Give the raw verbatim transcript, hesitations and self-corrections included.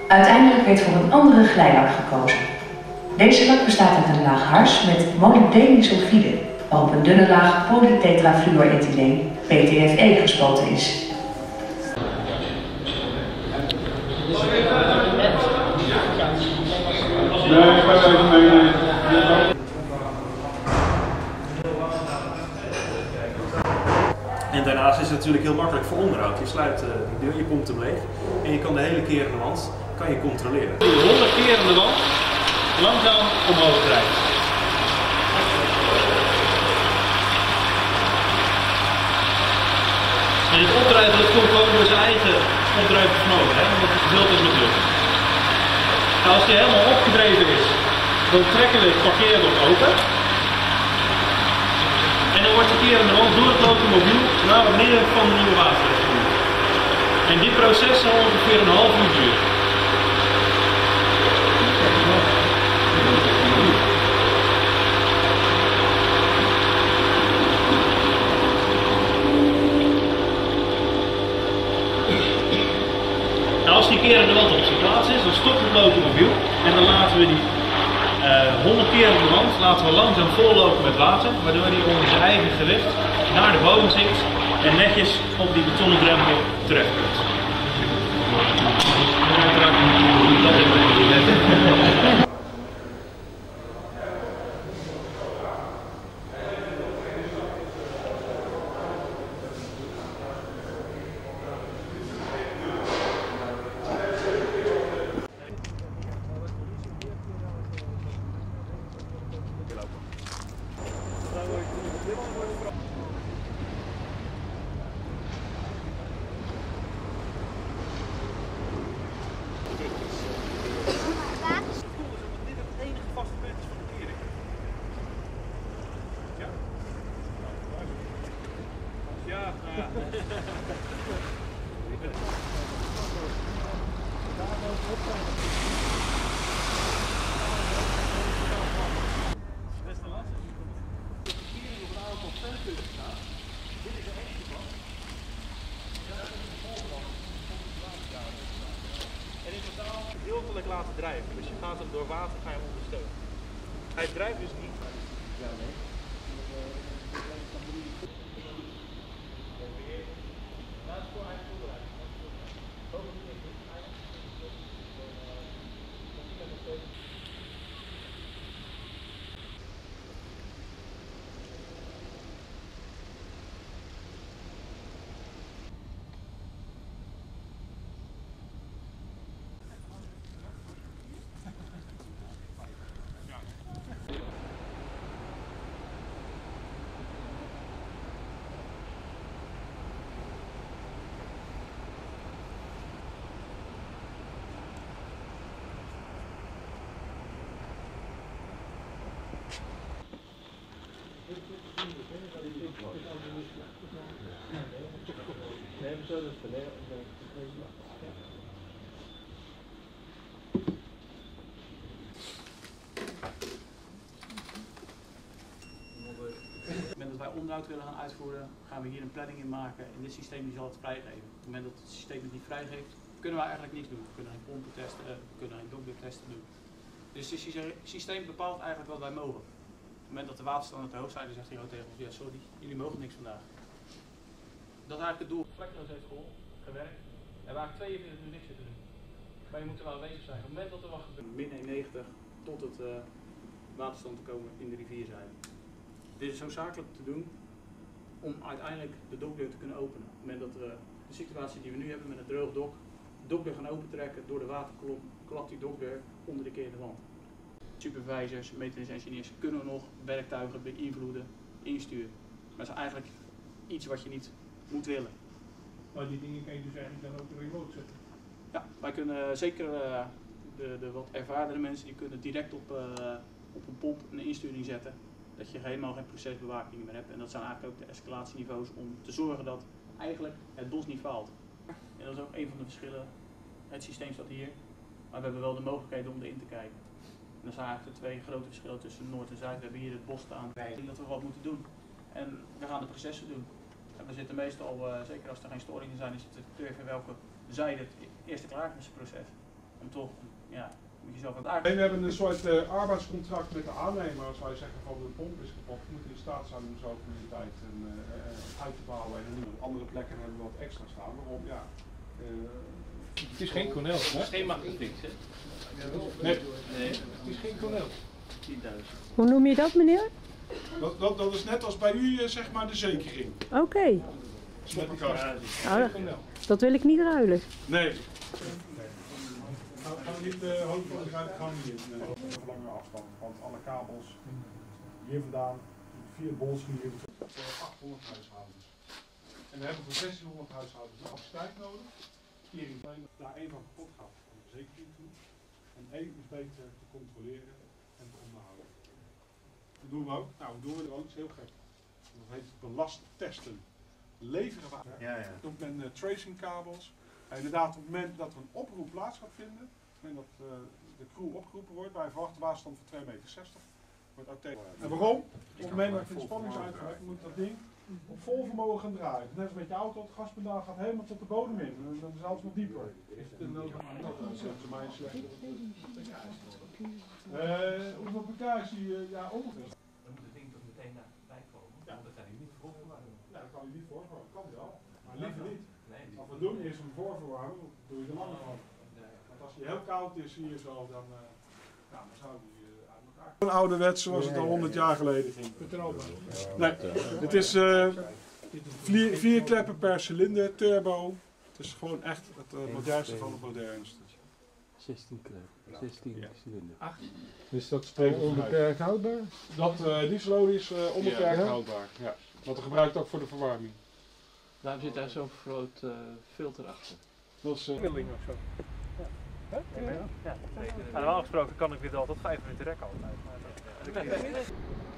Uiteindelijk werd voor een andere glijlak gekozen. Deze lak bestaat uit een laag hars met molybdenisulfide, waarop een dunne laag polytetrafluorethyleen, P T F E, gespoten is. En daarnaast is het natuurlijk heel makkelijk voor onderhoud. Je sluit uh, die deur, je pompt hem leeg en je kan de hele kerende wand kan je controleren. De honderd kerende wand langzaam omhoog drijven. En het opdrijven dat komt gewoon door zijn eigen opdrijfvermogen, hè, omdat het gevuld is met lucht. Nou, als die helemaal opgedreven is, dan trekken we het parkeerdok open. En dan wordt de kerende wand door het locomobiel naar het midden van de nieuwe waterweg gevoerd. En dit proces zal ongeveer een half uur duren. Nou, als die kerende wand op zijn plaats is, dan stopt het locomobiel en dan laten we die Uh, honderd keer op de wand laten we langzaam vollopen met water, waardoor hij onder zijn eigen gewicht naar de bodem zinkt en netjes op die betonnen drempel terechtkomt. Ja, ja. Best wel lastig. De verkering op een aantal velpunten staat. Dit is de echte van. En in totaal gedeeltelijk laten drijven. Dus je gaat hem door water gaan je ondersteunen. Hij drijft dus niet. Ja, nee. Nee, zo is het. Nee, Op het moment dat wij onderhoud willen gaan uitvoeren, gaan we hier een planning in maken en dit systeem die zal het vrijgeven. Op het moment dat het systeem het niet vrijgeeft, kunnen we eigenlijk niets doen. We kunnen geen pompen testen, we kunnen geen dokdertesten doen. Dus het systeem bepaalt eigenlijk wat wij mogen. Op het moment dat de waterstanden te hoog zijn, dan zegt hij gewoon tegen ons, ja sorry, jullie mogen niks vandaag. Dat is eigenlijk het doel. Vlekkeloos heeft geholpen, gewerkt. En we hebben tweeënveertig uur niks zitten doen. Maar je moet er wel aanwezig zijn. Op het moment dat er wat gebeurt, min eenennegentig tot het uh, waterstand te komen in de rivierzijde. Dit is noodzakelijk te doen om uiteindelijk de dokdeur te kunnen openen. Op het moment dat uh, de situatie die we nu hebben met een droog dok, de dokdeur gaan opentrekken door de waterkolom, klapt die dokdeur onder de keerde wand. Supervisors, maintenance engineers kunnen nog werktuigen beïnvloeden, insturen. Maar dat is eigenlijk iets wat je niet moet willen. Maar die dingen kan je dus eigenlijk dan ook remote zetten? Ja, wij kunnen zeker uh, de, de wat ervardere mensen die kunnen direct op, uh, op een pomp een insturing zetten. Dat je helemaal geen procesbewaking meer hebt. En dat zijn eigenlijk ook de escalatieniveaus om te zorgen dat eigenlijk het bos niet faalt. En dat is ook een van de verschillen. Het systeem staat hier, maar we hebben wel de mogelijkheden om erin te kijken. En dat zijn eigenlijk de twee grote verschillen tussen Noord en Zuid. We hebben hier het bos staan. Ik denk dat we wat moeten doen. En we gaan de processen doen. En we zitten meestal, uh, zeker als er geen storingen zijn, is het te turven welke zijde het eerste klaar is met het proces. om toch, ja, moet je zelf wat uit. We hebben een soort uh, arbeidscontract met de aannemer. Als wij zeggen van de pomp is kapot, we moeten in staat zijn om zo in de tijd een, uh, uit te bouwen en op andere plekken hebben we wat extra staan. Waarom? Ja. Uh, het is geen Cornel. Het is geen Magnetrix, hè? Nee. Nee, het is geen Cornel. tienduizend. Hoe noem je dat, meneer? Dat, dat, dat is net als bij u, uh, zeg maar, de zekering. Oké. Okay. Sloppenkast. Oh, dat wil ik niet ruilen. Nee. Gaan we niet de hoofdbedrijf gaan we niet in uh, lange afstand, want alle kabels hier vandaan, via Bolsky hier voor achthonderd huishoudens. En we hebben voor zestienhonderd huishoudens een capaciteit nodig. Kering daar één van kapot gaat van de verzekering toe. En één is beter te controleren en te onderhouden. Dat doen we ook. Nou, dat doen we er ook, dat is heel gek. Dat heet belasttesten. Leveren we Ja, ja. op met uh, tracingkabels. En inderdaad, op het moment dat er een oproep plaats gaat vinden, op het moment dat uh, de crew opgeroepen wordt bij een verwachte basisstand van twee meter zestig, wordt ook tegen. En waarom? Op het moment dat je de spanning uitwerkt, moet dat ding op vol vermogen gaan draaien. Net als met je auto, het gaspedaal gaat helemaal tot de bodem in. En dan is alles nog dieper. Dat is mij slecht. Uh, hoeveel pk zie je? Ja, ongeveer. Dan moet het ding toch meteen naarbij komen, ja. Want dat kan hij niet voorverwarmen. Ja, dat kan hij niet voorverwarmen. Kan wel, maar liever niet. Nee, Wat we doen is hem voorverwarmen, dan doe je er langer van. Want als hij heel koud is hier zo, dan, uh, ja, dan zou hij uh, uit elkaar. Een ouderwets zoals het al honderd jaar geleden ging. Nee, het is uh, vier, vier kleppen per cilinder, turbo. Het is gewoon echt het uh, modernste van het modernste. zestien klep, zestien Ja. cilinder. acht. Is dat onbeperkt houdbaar? Dat uh, dieselolie is uh, onbeperkt Ja. houdbaar. Ja. Want dat gebruikt ook voor de verwarming. Daarom zit daar zo'n groot uh, filter achter. Dat is uh, of zo. Ja. Ja. Ja. Normaal gesproken kan ik dit al tot vijf minuten rekken altijd. Maar dat,